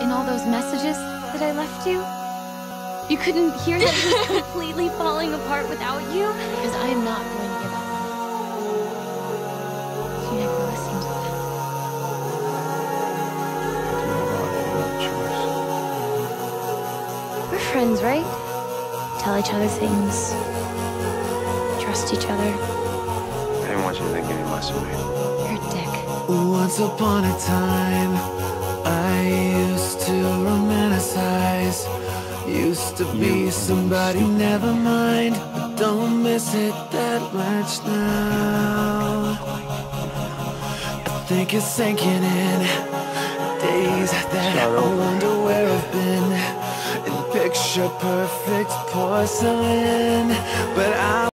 in all those messages that I left you? You couldn't hear that he was completely falling apart without you? Because I am not going to give up on you. You never listened to them. We're friends, right? Tell each other things. Trust each other. I didn't want you to think any less of me. You're a dick. Once upon a time, I used to romanticize. Used to be somebody, never mind. But don't miss it that much now. I think it's sinking in. Days that I wonder where I've been. In picture perfect porcelain. But I